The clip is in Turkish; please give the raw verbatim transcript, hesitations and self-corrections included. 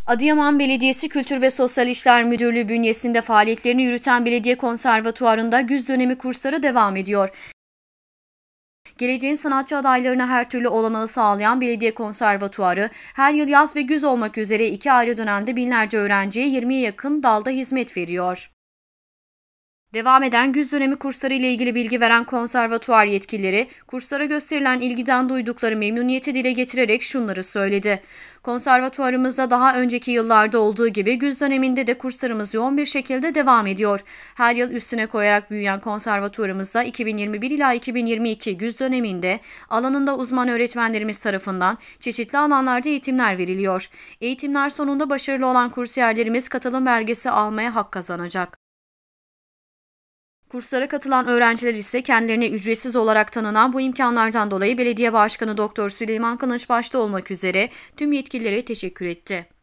Adıyaman Belediyesi Kültür ve Sosyal İşler Müdürlüğü bünyesinde faaliyetlerini yürüten Belediye Konservatuvarı'nda güz dönemi kursları devam ediyor. Geleceğin sanatçı adaylarına her türlü olanağı sağlayan Belediye Konservatuvarı, her yıl yaz ve güz olmak üzere iki ayrı dönemde binlerce öğrenciye yirmiye yakın dalda hizmet veriyor. Devam eden güz dönemi kursları ile ilgili bilgi veren konservatuvar yetkilileri, kurslara gösterilen ilgiden duydukları memnuniyeti dile getirerek şunları söyledi. Konservatuvarımızda daha önceki yıllarda olduğu gibi güz döneminde de kurslarımız yoğun bir şekilde devam ediyor. Her yıl üstüne koyarak büyüyen konservatuvarımızda iki bin yirmi bir ila iki bin yirmi iki güz döneminde alanında uzman öğretmenlerimiz tarafından çeşitli alanlarda eğitimler veriliyor. Eğitimler sonunda başarılı olan kursiyerlerimiz katılım belgesi almaya hak kazanacak. Kurslara katılan öğrenciler ise kendilerine ücretsiz olarak tanınan bu imkanlardan dolayı Belediye Başkanı Doktor Süleyman Kılıç başta olmak üzere tüm yetkililere teşekkür etti.